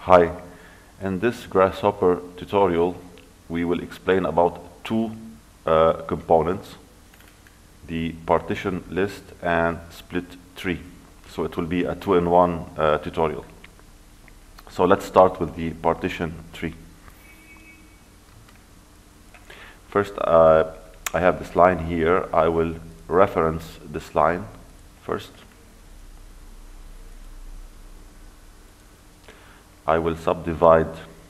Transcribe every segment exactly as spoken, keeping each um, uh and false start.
Hi, in this Grasshopper tutorial we will explain about two uh, components, the partition list and split tree. So it will be a two-in-one uh, tutorial. So let's start with the partition tree. First, uh, I have this line here. I will reference this line first. I will subdivide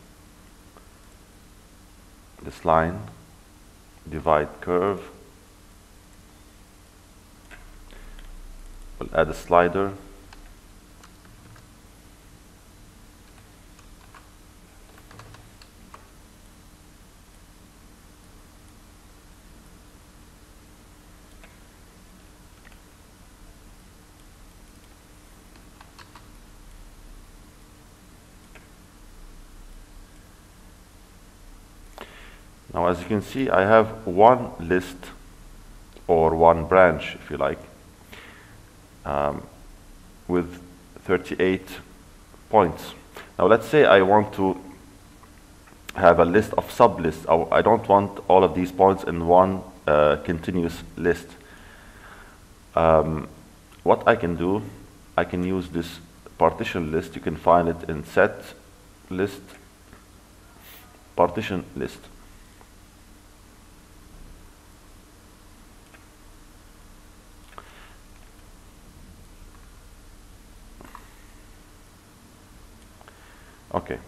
this line, divide curve. We'll add a slider. Now, as you can see, I have one list or one branch, if you like, um, with thirty-eight points. Now, let's say I want to have a list of sublists. I don't want all of these points in one uh, continuous list. Um, what I can do, I can use this partition list. You can find it in set list, partition list. Okay.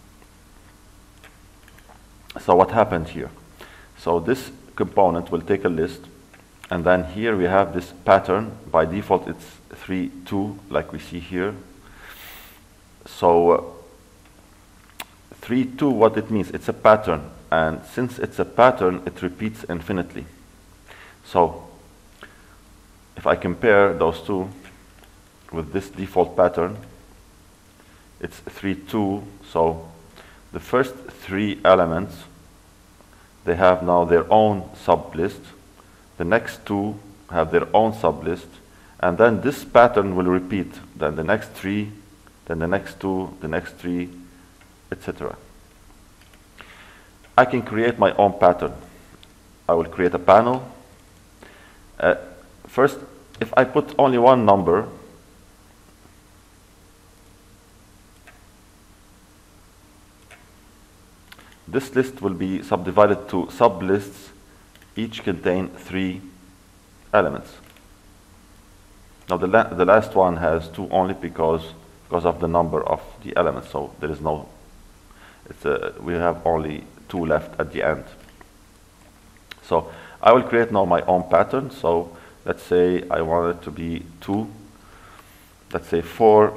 So what happened here? So this component will take a list, and then here we have this pattern. By default, it's three, two, like we see here. So uh, three, two, what it means? It's a pattern, and since it's a pattern, it repeats infinitely. So if I compare those two with this default pattern, it's three, two, so the first three elements, they have now their own sublist. The next two have their own sublist, and then this pattern will repeat. Then the next three, then the next two, the next three, et cetera. I can create my own pattern. I will create a panel. Uh, first, if I put only one number, this list will be subdivided to sublists, each contain three elements. Now the, la the last one has two only because, because of the number of the elements, so there is no, it's a, we have only two left at the end. So I will create now my own pattern. So let's say I want it to be two, let's say four,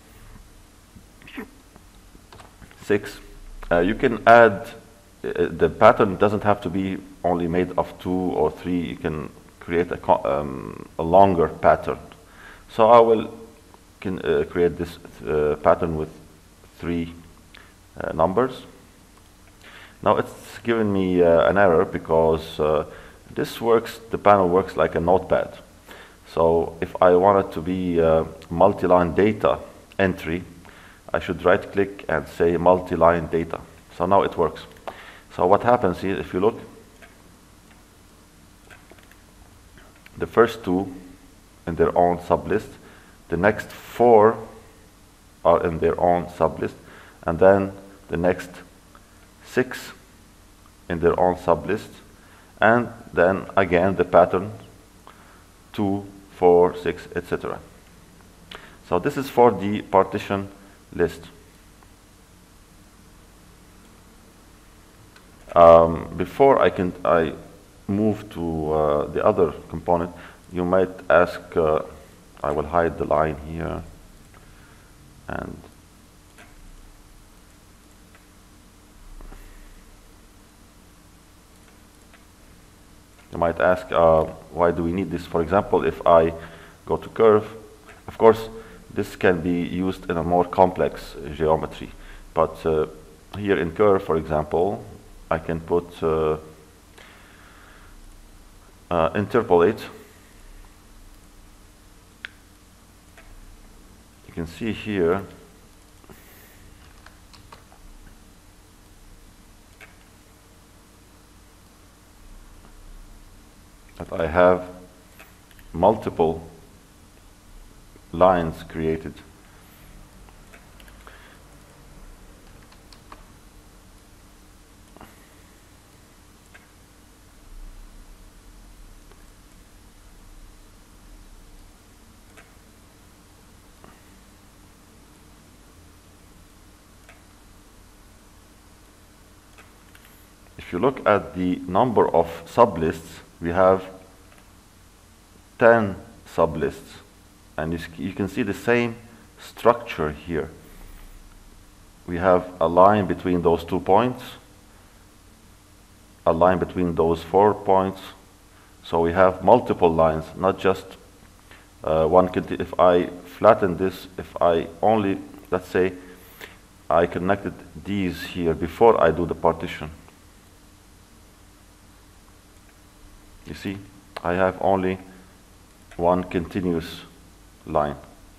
six. Uh, you can add, uh, the pattern doesn't have to be only made of two or three. You can create a, co um, a longer pattern. So I will can, uh, create this uh, pattern with three uh, numbers. Now it's given me uh, an error because uh, this works, the panel works like a notepad. So if I want it to be uh, multi-line data entry, I should right click and say multi-line data. So now it works. So what happens here, if you look, the first two in their own sublist, the next four are in their own sublist, and then the next six in their own sublist, and then again the pattern two, four, six, et cetera. So this is for the partition list. Um, before I can I move to uh, the other component, you might ask, uh, I will hide the line here, and you might ask, uh, why do we need this? For example, if I go to curve, of course, this can be used in a more complex geometry. But uh, here in curve, for example, I can put uh, uh, interpolate. You can see here that I have multiple lines created. If you look at the number of sublists, we have ten sublists, and you, you can see the same structure here. We have a line between those two points, a line between those four points, so we have multiple lines, not just uh, one. If I flatten this, if I only, let's say, I connected these here before I do the partition. You see, I have only one continuous line.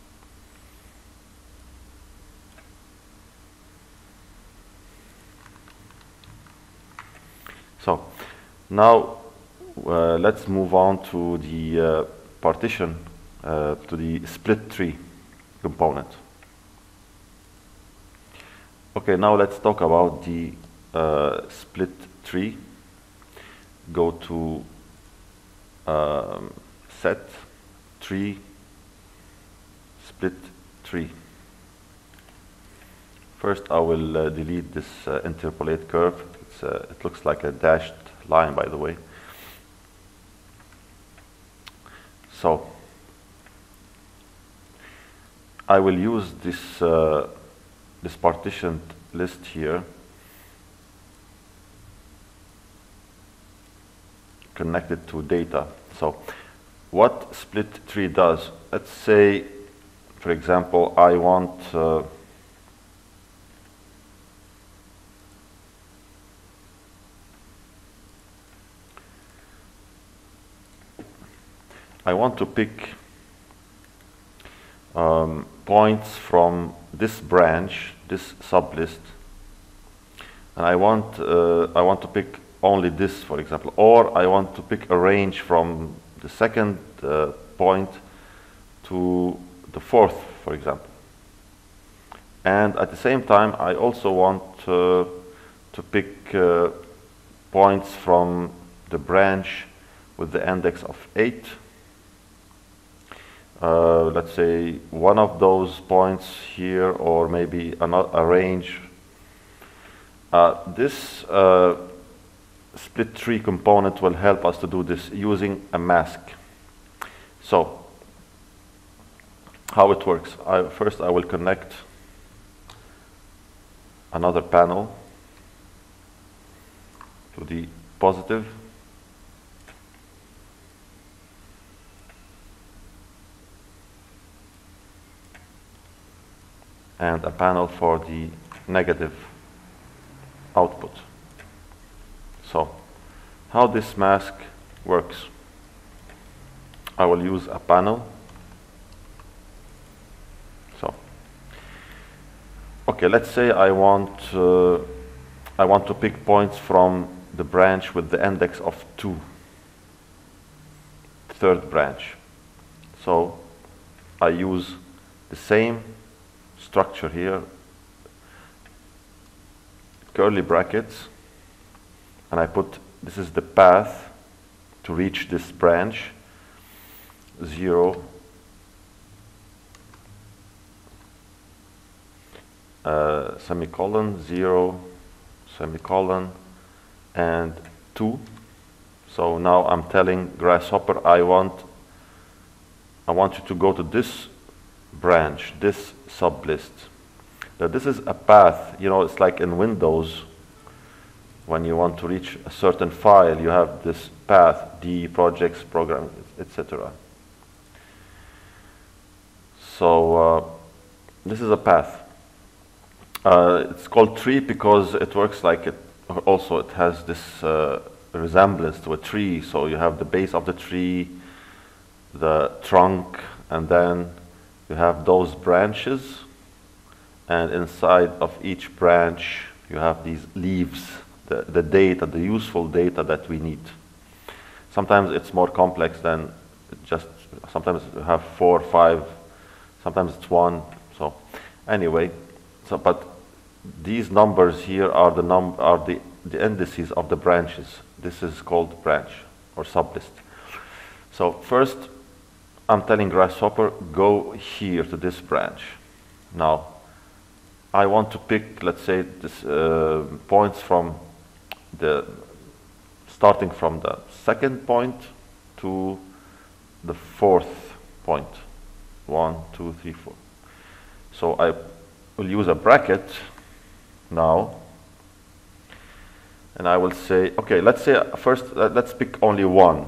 So now uh, let's move on to the uh, partition, uh, to the split tree component. Okay, now let's talk about the uh, split tree. Go to Um, set tree, split tree. First I will uh, delete this uh, interpolate curve. It's, uh, it looks like a dashed line, by the way. So I will use this uh, this partitioned list here, connected to data. So what split tree does, let's say, for example, I want uh, I want to pick um, points from this branch, this sublist, and I want uh, I want to pick only this, for example, or I want to pick a range from the second uh, point to the fourth, for example. And at the same time, I also want uh, to pick uh, points from the branch with the index of eight. Uh, let's say one of those points here, or maybe another, a range. Uh, this uh, split tree component will help us to do this using a mask. So how it works, I, first I will connect another panel to the positive, and a panel for the negative output. So how this mask works, I will use a panel. So okay, let's say I want uh, I want to pick points from the branch with the index of two, third branch. So I use the same structure here, curly brackets, and I put, this is the path to reach this branch, zero, uh, semicolon, zero, semicolon, and two. So now I'm telling Grasshopper, I want, I want you to go to this branch, this sublist. Now this is a path, you know, it's like in Windows, when you want to reach a certain file, you have this path, D, projects, program, et cetera. So uh, this is a path. Uh, it's called tree because it works like it, also it has this uh, resemblance to a tree. So you have the base of the tree, the trunk, and then you have those branches, and inside of each branch you have these leaves, the, the data, the useful data that we need. Sometimes it's more complex than just, sometimes you have four, five, sometimes it's one. So anyway, so but these numbers here are the num are the, the indices of the branches. This is called branch or sublist. So first, I'm telling Grasshopper, go here to this branch. Now, I want to pick, let's say, this uh, points from the, starting from the second point to the fourth point. One, two, three, four. So I will use a bracket now, and I will say, okay, let's say first, uh, let's pick only one,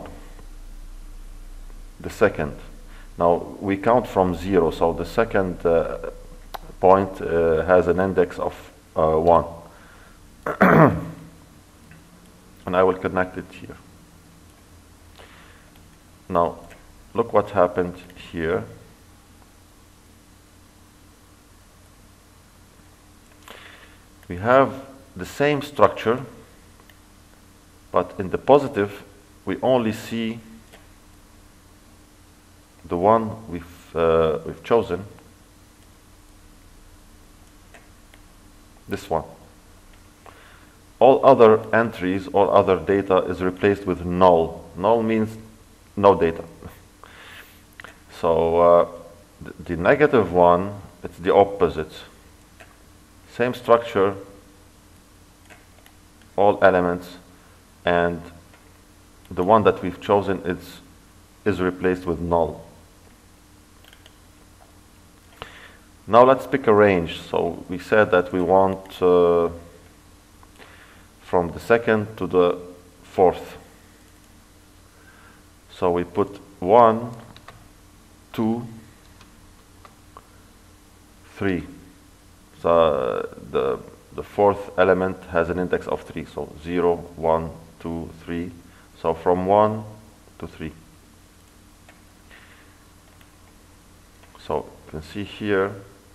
the second. Now we count from zero, so the second uh, point uh, has an index of uh, one. And I will connect it here. Now, look what happened here. We have the same structure, but in the positive, we only see the one we've, uh, we've chosen, this one. All other entries, all other data is replaced with null. Null means no data. So uh, th the negative one, it's the opposite. Same structure, all elements, and the one that we've chosen is, is replaced with null. Now let's pick a range. So we said that we want uh, from the second to the fourth. So we put one, two, three. So the, the fourth element has an index of three. So zero, one, two, three. So from one to three. So you can see here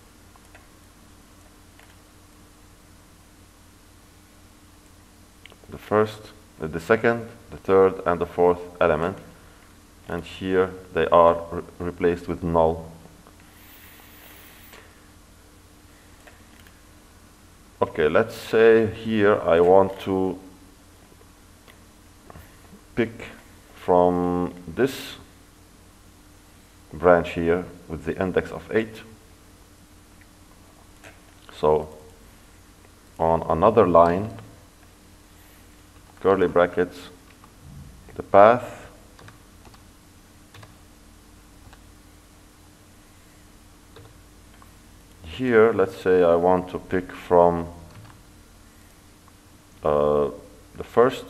the first, the second, the third, and the fourth element, and here they are re replaced with null. Okay, let's say here I want to pick from this branch here with the index of eight. So on another line, curly brackets, the path, here let's say I want to pick from uh, the first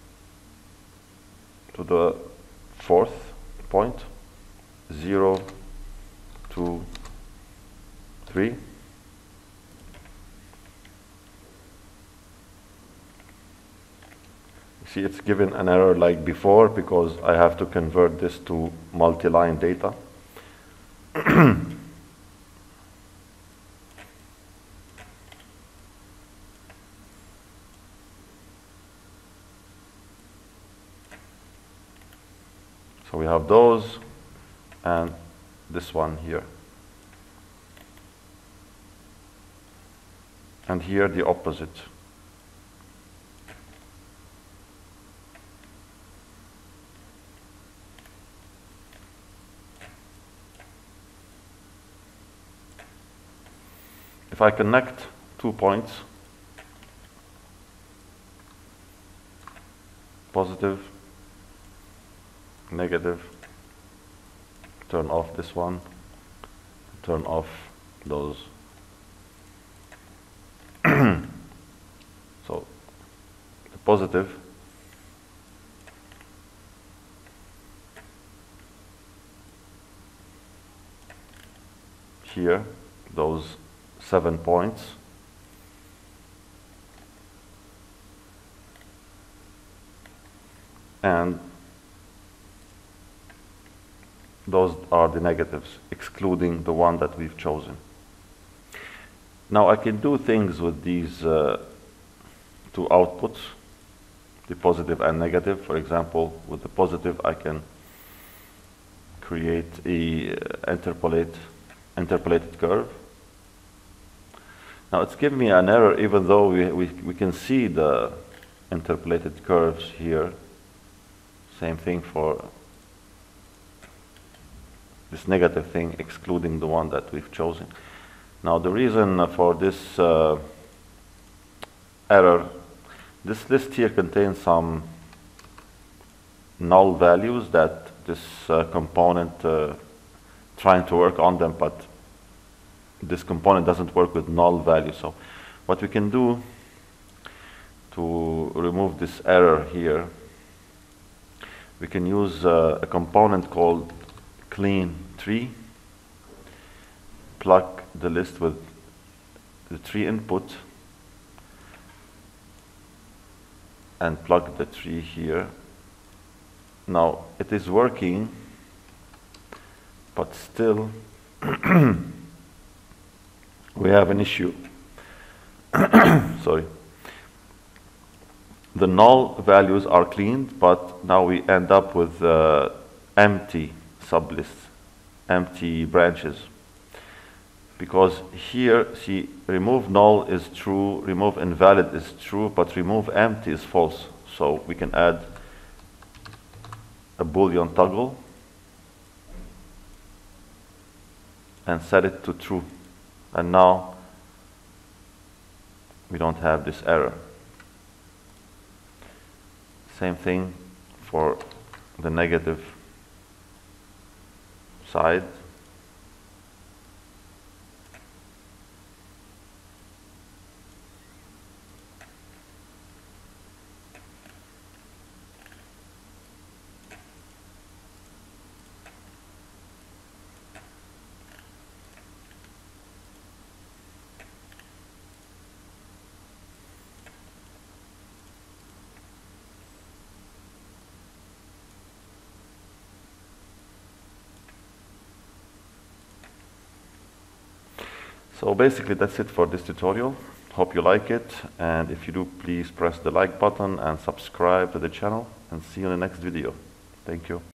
to the fourth point, zero, two, three. See, it's given an error like before because I have to convert this to multi-line data. So we have those and this one here. And here the opposite. If I connect two points, positive, negative, turn off this one, turn off those. So the positive here, those seven points, and those are the negatives, excluding the one that we've chosen. Now I can do things with these uh, two outputs. the positive and negative. For example, with the positive, I can create a uh, interpolate, interpolated curve. Now it's giving me an error, even though we, we, we can see the interpolated curves here. Same thing for this negative thing, excluding the one that we've chosen. Now the reason for this uh, error, this list here contains some null values that this uh, component uh, trying to work on them, but this component doesn't work with null values. So what we can do to remove this error here, we can use uh, a component called clean tree, plug the list with the tree input, and plug the tree here. Now it is working, but still we have an issue. Sorry. The null values are cleaned, but now we end up with uh, empty sublists, empty branches. Because here, see, remove null is true, remove invalid is true, but remove empty is false. So we can add a Boolean toggle and set it to true. And now we don't have this error. Same thing for the negative side. So basically that's it for this tutorial. Hope you like it, and if you do, please press the like button and subscribe to the channel, and see you in the next video. Thank you.